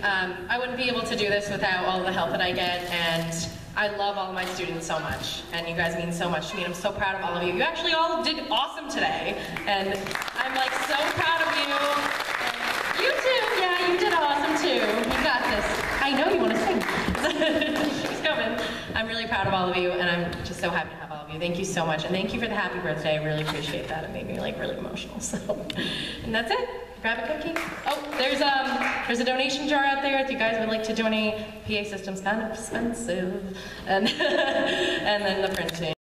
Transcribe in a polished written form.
I wouldn't be able to do this without all the help that I get, and I love all of my students so much, and you guys mean so much to me, and I'm so proud of all of you. You actually all did awesome today, and I'm like so proud of you. And you too, yeah, you did awesome too. You got this. I know you want to sing. She's coming. I'm really proud of all of you, and I'm just so happy to have all of you. Thank you so much, and thank you for the happy birthday. I really appreciate that. It made me like really emotional. So, and that's it. Grab a cookie. Oh, there's a donation jar out there if you guys would like to donate. PA system's kind of expensive, and and then the printing.